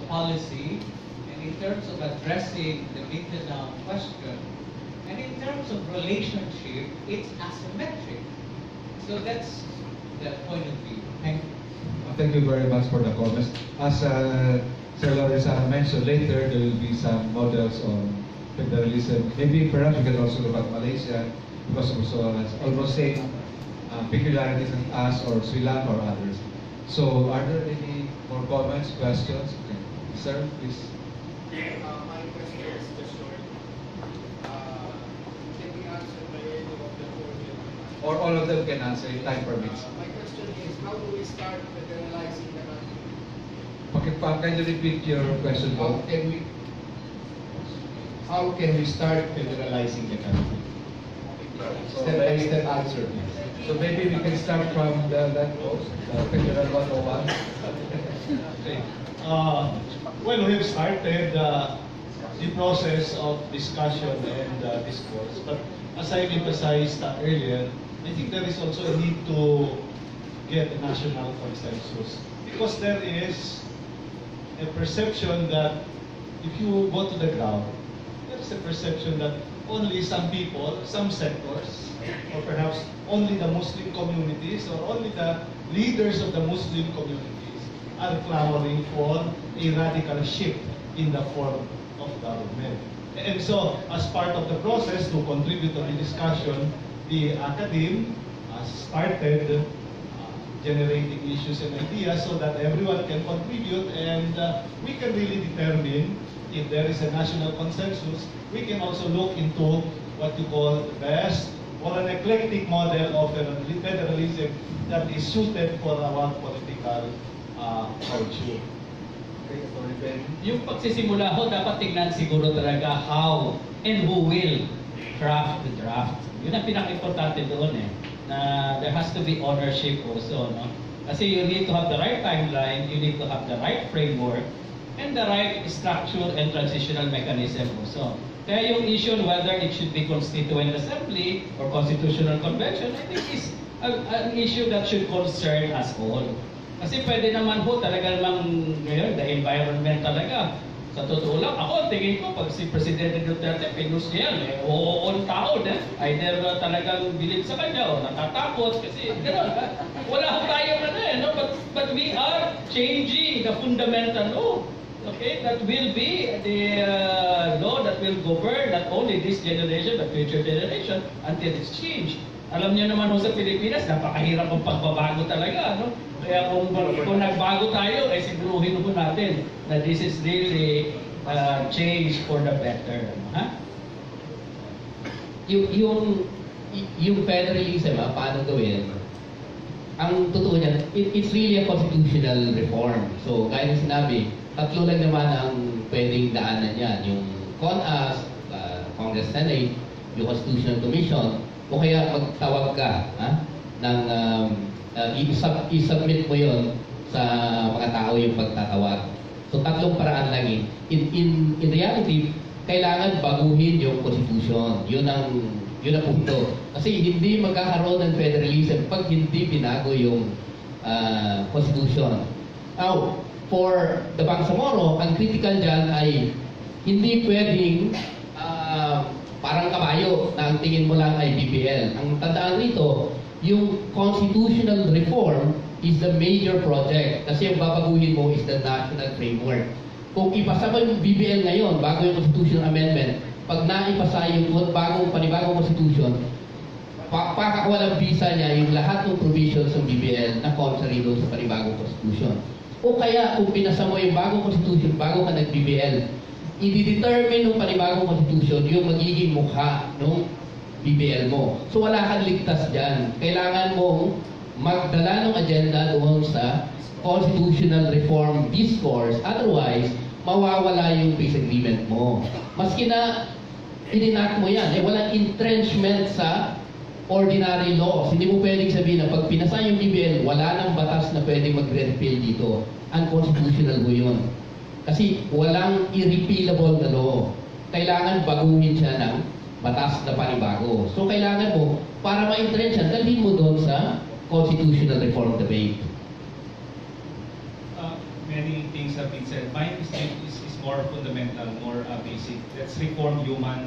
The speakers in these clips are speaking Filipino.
policy, and in terms of addressing the Mindanao question, and in terms of relationship, it's asymmetric. So that's the point of view. Thank you. Thank you very much for the comments. As Sir Lorenza mentioned, later there will be some models on federalism. Maybe perhaps we can also look at Malaysia, because also almost same peculiarities as us or Sri Lanka or others. So are there any more comments, questions? Okay. Sir, please. My question is just short. Can we answer by any of the four gentlemen? Or all of them can answer if time permits. My question is, how do we start federalizing the country? Okay, can you repeat your question? How can we start federalizing the country? Step by step answer, please. So maybe we can start from that post, Federal 101. Okay. Well, we have started the process of discussion and discourse, but as I emphasized earlier, I think there is also a need to get a national consensus, because there is a perception that if you go to the ground, there is a perception that only some people, some sectors, or perhaps only the Muslim communities or only the leaders of the Muslim communities are clamoring for a radical shift in the form of government. And so, as part of the process to contribute to the discussion, the academe started generating issues and ideas so that everyone can contribute, and we can really determine if there is a national consensus. We can also look into what you call the best or an eclectic model of federalism that is suited for our political culture. Yung pagsisimula ho, dapat tingnan siguro talaga how and who will craft the draft. Yun ang pinaka-importante doon na there has to be ownership also, no? Kasi you need to have the right timeline, you need to have the right framework, and the right structure and transitional mechanism also. Kaya yung issue on whether it should be Constituent Assembly or Constitutional Convention, I think is an issue that should concern us all. Kasi pwede naman ho talaga namang ngayon, the environment talaga. Sa totoo lang, ako tingin ko pag si Presidente Duterte, pinus niya yan, on taon, either talagang bilib sa kanya o natatakot kasi gano'n. Wala ho tayo no? But we are changing the fundamental law. Okay, that will be the law that will govern not only this generation but future generation until it's changed. Alam niyo naman ho sa Pilipinas, napakahirap ang pagbabago talaga, no? Kaya kung nagbago tayo, siguruhin po natin na this is really change for the better. Ha? Yung federalism, paano gawin? Ang totoo niyan, it's really a constitutional reform. So, gaya ng sinabi, tatlo lang naman ang pwedeng daanan yan. Yung CONAS, Congress Senate, yung Constitutional Commission, o kaya magtawag ka ng i-submit mo yon sa mga tao yung pagtatawag. So tatlong paraan lang yun. In reality, kailangan baguhin yung Constitution. Yun ang punto. Kasi hindi magkakaroon ng federalism pag hindi binago yung Constitution. Now, for the Bangsamoro, ang critical dyan ay hindi pwedeng parang kabayo na ang tingin mo lang ay BBL. Ang tandaan rito, yung constitutional reform is the major project kasi yung babaguhin mo is the national framework. Kung ipasa mo yung BBL ngayon, bago yung constitutional amendment, pag naipasa yung panibagong constitution, pakakawalang visa niya yung lahat ng provisions ng BBL na contrary doon sa panibagong constitution. O kaya kung pinasa mo yung bagong constitution, bago ka nag-BBL, i-determine ng panibagong constitution yung magiging mukha ng BBL mo. So wala kang ligtas dyan. Kailangan mong magdala ng agenda doon sa constitutional reform discourse. Otherwise, mawawala yung peace agreement mo. Maski na ininak mo yan, walang entrenchment sa ordinary laws. Hindi mo pwedeng sabihin na pag pinasa yung BBL, wala nang batas na pwedeng mag-repeal dito. Unconstitutional mo yun. Kasi walang irrepealable na law. Kailangan baguhin siya ng batas na panibago. So kailangan mo, para ma-entrench yan, dalhin mo doon sa constitutional reform debate. May many things have been said. Mine is more fundamental, more basic. Let's reform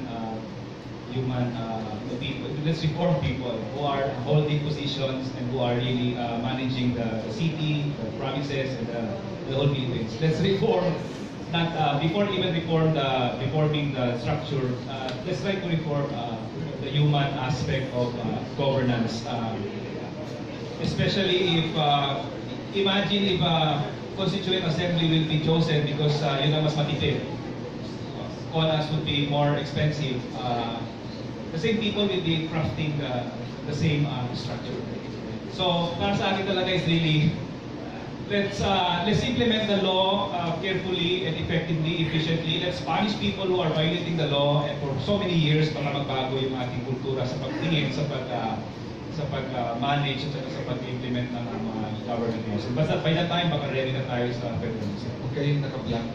people. Let's reform people who are holding positions and who are really managing the city, the provinces, and the whole Philippines. Let's reform, not before even reforming the structure. Let's try to reform the human aspect of governance, especially if imagine if constituent assembly will be chosen because yun ang mas matipid. CONAS would be more expensive. The same people will be crafting the same structure. So, para sa akin talaga is really, let's implement the law carefully and effectively, efficiently. Let's punish people who are violating the law, and for so many years, baka magbago yung ating kultura sa pagtingin, sa pag-manage, at sa pag-implement ng mga government laws. Basta by that time, baka ready na tayo sa federalism. Okay, yung naka-blank.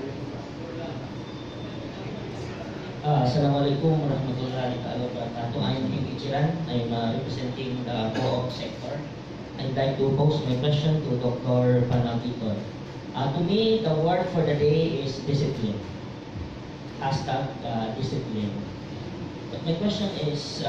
Assalamualaikum warahmatullahi wabarakatuh. I'm Kim Ichiran. I'm representing the co-op sector. I'd like to pose my question to Dr. Panagiton. To me, the word for the day is discipline. Hashtag discipline. But my question is,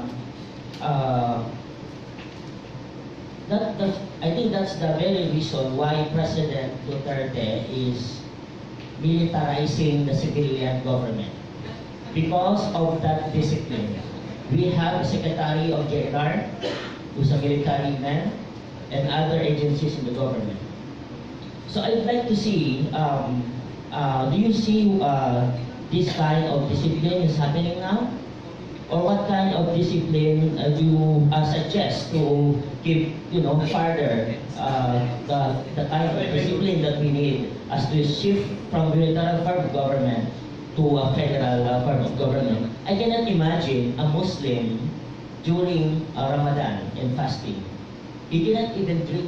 I think that's the very reason why President Duterte is militarizing the civilian government. Because of that discipline. We have a Secretary of JNR, who's a military man, and other agencies in the government. So I'd like to see, do you see this kind of discipline is happening now? Or what kind of discipline do you suggest to give, further the kind of discipline that we need as we shift from military form of government to a federal form of government? I cannot imagine a Muslim during Ramadan and fasting. He cannot even drink,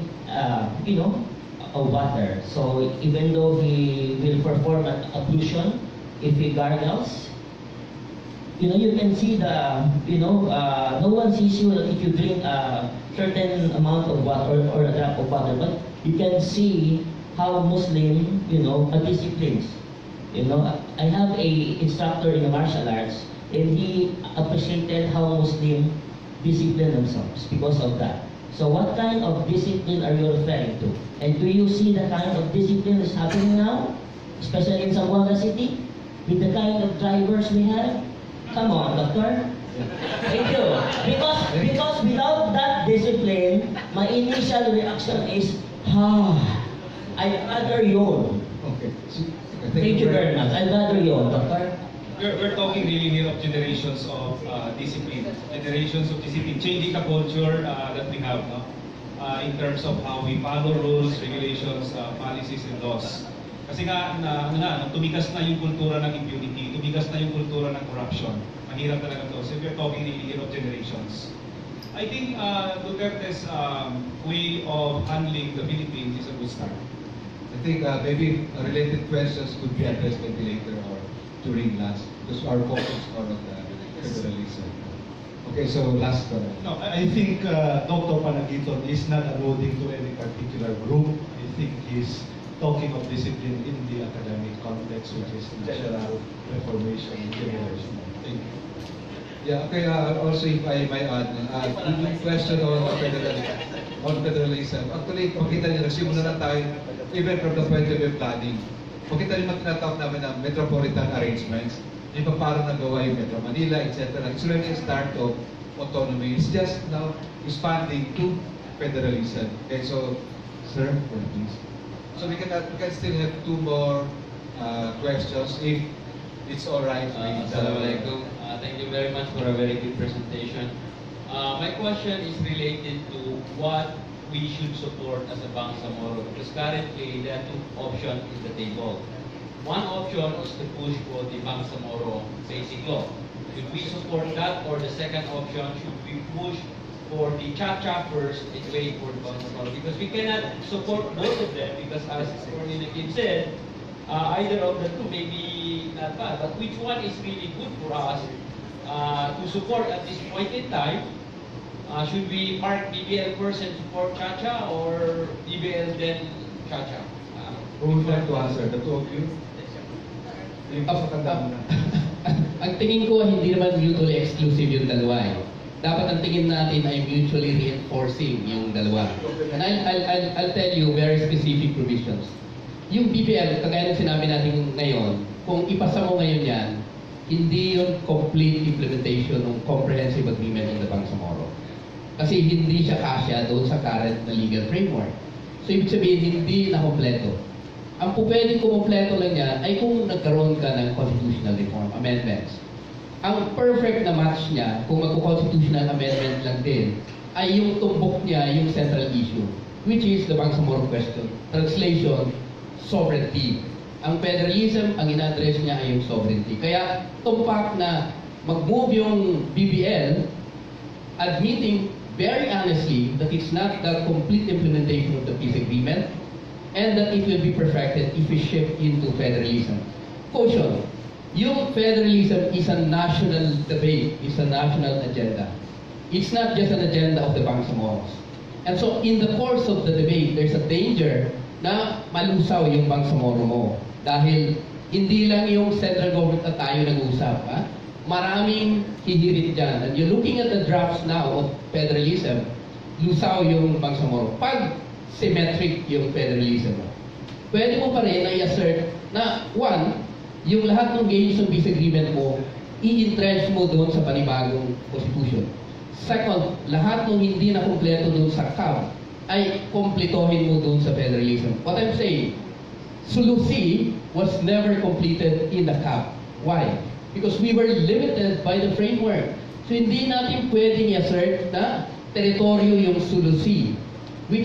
water. So even though he will perform an ablution, if he gargles, you can see no one sees you if you drink a certain amount of water or a drop of water, but you can see how Muslim, are disciplined. I have a instructor in the martial arts, and he appreciated how Muslim discipline themselves because of that. So what kind of discipline are you referring to? And do you see the kind of discipline that's happening now, especially in Zamboanga City, with the kind of drivers we have? Come on, doctor. Thank you. Because without that discipline, my initial reaction is, I'd rather yawn. Okay. So, Thank you very much. I'd rather yawn, doctor. We're talking really here of generations of discipline, changing the culture that we have, no? In terms of how we follow rules, regulations, policies, and laws. Kasi nga, tumigas na yung kultura ng impunity, tumigas na yung kultura ng corruption. Mahirap talaga to. So we're talking really here of generations. I think Duterte's way of handling the Philippines is a good start. I think maybe related questions could be addressed maybe later or during lunch, because our focus is more on the federalism. Okay, so last one. No, I think Dr. Panagiton is not alluding to any particular group. I think he's talking of discipline in the academic context, which is general reformation and generation. Thank you. Yeah, okay, also if I might add, yung question on federalism. Actually, makita niyo, nagsimula na tayo, even from the point of view planning. Makita niyo tinatawag namin ng metropolitan arrangements, yung paano nagawa yung Metro Manila, etc. It's already a start of autonomy. It's just now expanding to federalism. Okay, so, sir, please. So we can still have two more questions if it's all right. Assalamualaikum. Thank you very much for a very good presentation. My question is related to what we should support as a Bangsamoro, because currently there are two options in the table. One option is to push for the Bangsamoro basic law. Should we support that, or the second option, should we push for the Cha-Cha first and wait for the Bangsamoro? Because we cannot support both of them, because as Cornelia Kim said, either of the two may be not bad, but which one is really good for us to support at this point in time? Should we mark BBL first and support Cha-Cha, or BBL then Cha-Cha? Who would like to answer? The two of you? Yung sa kandang na. Ang tingin ko, hindi naman mutually exclusive yung dalawa eh. Dapat ang tingin natin ay mutually reinforcing yung dalawa. And I'll tell you very specific provisions. Yung BPL, kagaya ng sinabi natin ngayon, kung ipasa mo ngayon yan, hindi yun complete implementation ng comprehensive agreement in the Bangsamoro. Kasi hindi siya kasya doon sa current na legal framework. So ibig sabihin, hindi na kompleto. Ang pwedeng kumpleto lang niya ay kung nagkaroon ka ng constitutional reform amendments. Ang perfect na match niya, kung magko-constitutional amendment lang din, ay yung tumbok niya yung central issue, which is the Bangsamoro question. Translation, sovereignty. Ang federalism, ang ina-address niya ay yung sovereignty. Kaya tumpak na mag-move yung BBL, admitting very honestly that it's not the complete implementation of the peace agreement, and that it will be perfected if we shift into federalism. Caution, yung federalism is a national debate, it's a national agenda. It's not just an agenda of the Bangsamoros. And so in the course of the debate, there's a danger na malusaw yung Bangsamoro mo. Dahil hindi lang yung central government na tayo nag-uusap. Ha? Maraming hihirit dyan. And you're looking at the drafts now of federalism, lusaw yung Bangsamoro. Pag symmetric yung federalism. Pwede mo pa rin na i-assert na, one, yung lahat ng gains ng peace agreement mo, i-entrench mo doon sa panibagong constitution. Second, lahat ng hindi na kumpleto doon sa CAB ay kompletohin mo doon sa federalism. What I'm saying, Sulu C was never completed in the CAB. Why? Because we were limited by the framework. So hindi natin pwedeng i-assert na teritoryo yung Sulu C, which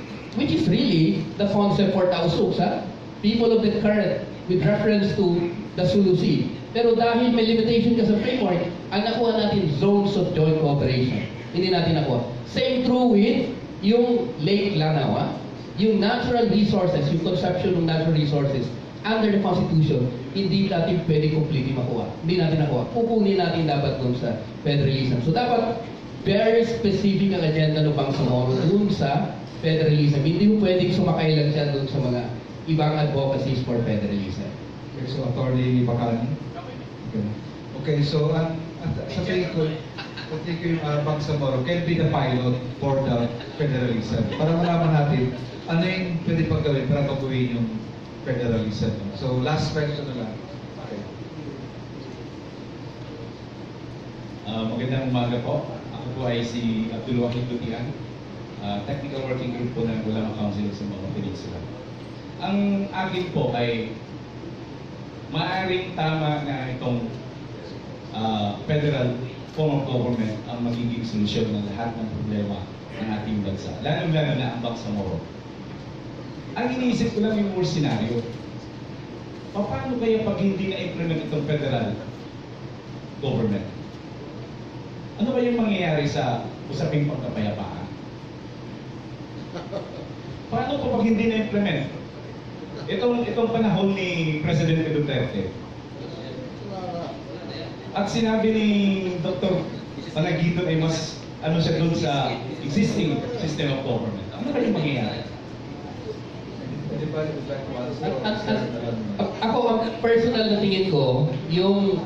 is really the concept for Tausug, ha? People of the current with reference to the Sulu Sea. Pero dahil may limitation ka sa framework, ang nakuha natin zones of joint cooperation. Hindi natin nakuha. Same true with yung Lake Lanao, ha? Yung natural resources, yung conception ng natural resources under the Constitution, hindi natin pwede completely makuha. Hindi natin nakuha. Kukunin natin dapat dun sa federalism. So dapat very specific ang agenda ng Bangsamoro dun sa federalism. Hindi mo pwedeng sumakay lang siya doon sa mga ibang advocacies for federalism. Okay, so Attorney Bacani. Okay, so sa tingin ko yung Bangsamoro can be the pilot for the federalism. Para malaman natin, ano yung pwede pang gawin para mabuhin yung federalism. So last question na lang. Okay. Magandang umaga po. Ako po ay si Abdul Wahid Lutian. Technical working group po ng Gulang Council sa mga Peninsula. Ang akin po ay maaaring tama na itong federal form of government ang magiging solusyon ng lahat ng problema ng ating bansa. Lalo-lalo na ang Bangsamoro. Ang iniisip ko lang yung more scenario. Paano kaya pag hindi na-implement itong federal government? Ano ba yung mangyayari sa usaping pagkapayapaan? Paano po pag hindi na-implement? Itong panahon ni Presidente Duterte. At sinabi ni Dr. Panagito ay mas ano siya doon sa existing system of government. Ano ba yung mangyayari? Ako, ang personal na tingin ko, yung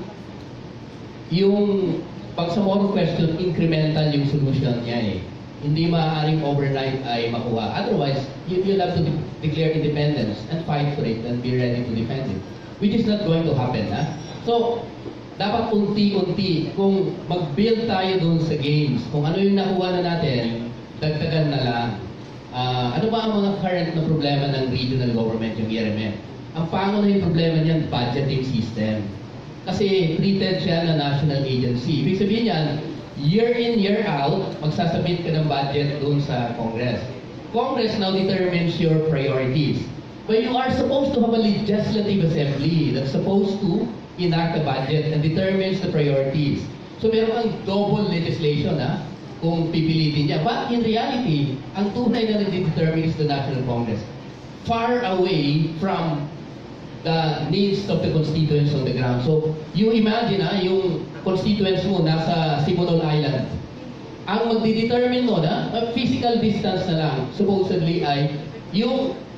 Bangsamoro question, incremental yung solution niya eh. Hindi maaaring overnight ay makuha. Otherwise, you'll have to declare independence and fight for it and be ready to defend it. Which is not going to happen. Ha? So, dapat unti-unti, kung mag-build tayo doon sa games, kung ano yung nakuha na natin, dagdagan na lang. Ano ba ang mga current na problema ng regional government, yung ERMM? Ang pangunahing problema niyan, budgeting system. Kasi treated siya na national agency. Ibig sabihin niyan, year in, year out, magsasubmit ka ng budget doon sa Congress. Congress now determines your priorities. But you are supposed to have a legislative assembly that's supposed to enact a budget and determines the priorities. So meron kang double legislation, ha? Kung pipilitin niya. But in reality, ang tunay na nag-determine is the National Congress. Far away from the needs of the constituents on the ground. So, you imagine yung constituents mo nasa Simonol Island. Ang magdi-determine mo na, physical distance na lang, supposedly ay yung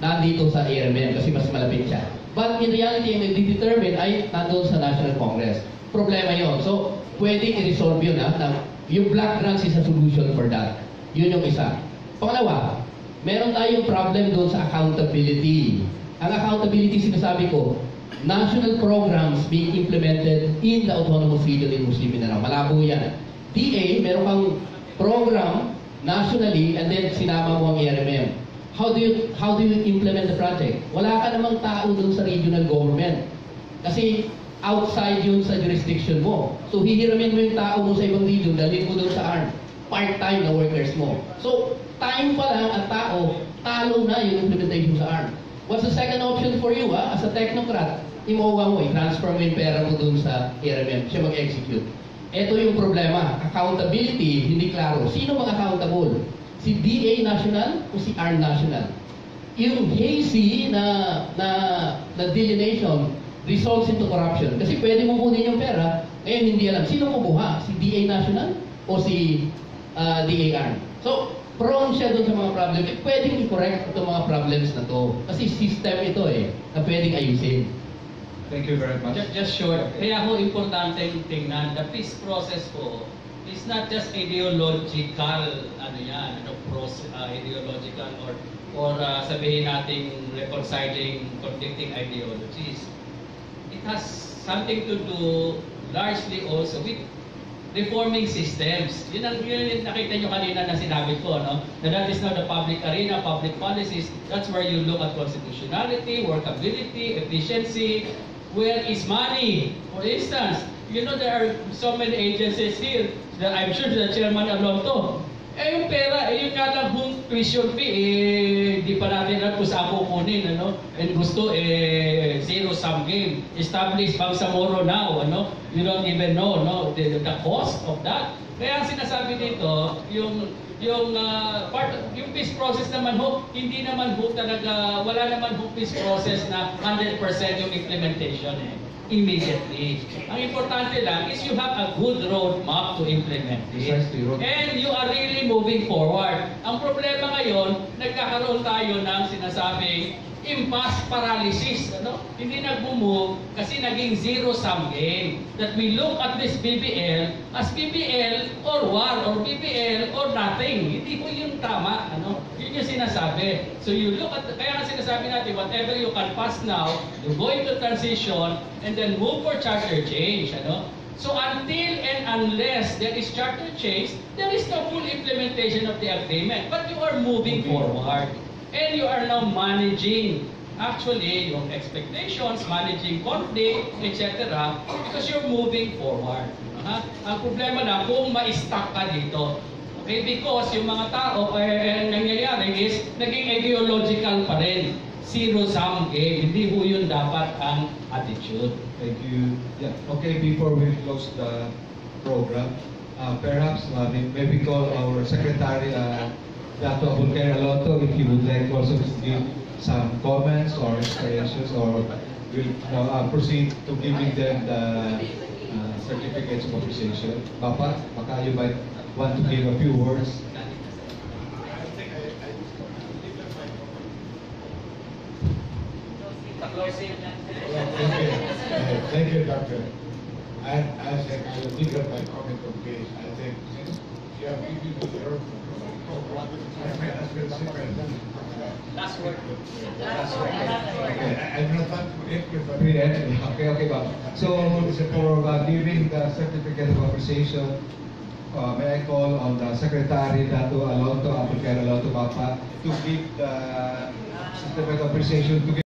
nandito sa ARMM kasi mas malapit siya. But in reality, ang nagdi-determine ay nandun sa National Congress. Problema yon. So, pwedeng i-resolve yun yung block grants is a solution for that. Yun yung isa. Pangalawa, meron tayong problem doon sa accountability. Ang accountability, sinasabi ko, national programs being implemented in the Autonomous Region in Muslim Mindanao. Malabo yan. DA, meron kang program nationally and then sinama mo ang ARMM. How do you implement the project? Wala ka namang tao doon sa regional government. Kasi outside yun sa jurisdiction mo. So hihiramin mo yung tao mo sa ibang region, dalhin mo doon sa ARM. Part-time na workers mo. So time pa lang ang tao, talo na yung implementation sa ARM. What's the second option for you as a technocrat? Imowa mo, i-transfer mo yung pera mo doon sa ARMM, siya mag-execute. Ito yung problema. Accountability, hindi klaro. Sino mag-accountable? Si DA National o si ARM National? Yung hazy na delineation results into corruption. Kasi pwede mo kunin yung pera, ngayon hindi alam. Sino kumuha? Si DA National o si DA ARM? So, prone siya doon sa mga problem. Pwedeng i-correct itong mga problems na to. Kasi system ito na pwedeng ayusin. Thank you very much. Just short. Kaya ho importante tingnan, the peace process po is not just ideological, ideological or sabihin nating reconciling conflicting ideologies. It has something to do largely also with reforming systems. Yun nakita nyo kanina na sinabi ko, no? That is now the public arena, public policies. That's where you look at constitutionality, workability, efficiency. Where is money? For instance, there are so many agencies here that I'm sure the chairman alone to. Yung pera, yun nga lang kung tuition fee, di pa natin alam kung saan kukunin, And gusto, zero-sum game. Established Bangsamoro now, You don't even know, the cost of that. Kaya ang sinasabi dito, yung peace process naman ho, hindi naman ho talaga, wala naman ho peace process na 100% yung implementation immediately. Ang importante lang is you have a good roadmap to implement it. And you are really moving forward. Ang problema ngayon, nagkakaroon tayo ng sinasabing impasse paralysis. Hindi nag-move kasi naging zero-sum game. That we look at this BBL as BBL or war or BBL or nothing. Hindi po yung tama. Yun yung sinasabi. So you look at, kaya nga sinasabi natin, whatever you can pass now, you go into transition and then move for charter change. So until and unless there is charter change, there is no full implementation of the agreement. But you are moving forward. And you are now managing actually yung expectations, managing conflict, etc. because you're moving forward. Ang problema na kung ma-stuck ka dito. Okay, because yung mga tao nangyayari is naging ideological pa rin. Zero-sum game. Hindi ho yun dapat ang attitude. Thank you. Yeah. Okay, before we close the program, perhaps maybe call our secretary, Dato Abulkair Aloto, if you would like also to give some comments or experiences, or we'll proceed to giving them the certificates of appreciation. Papa, baka you might want to give a few words. Thank you, Doctor. I think I will give up my comment on case. I think since you have given me the earth, I might as well sit right down. Last word. Okay, I do not want to everybody. Okay, Bob. So, for giving the certificate of appreciation, may I call on the Secretary, Dato Alonto, Abulkair Alonto Papa, to give the certificate of appreciation to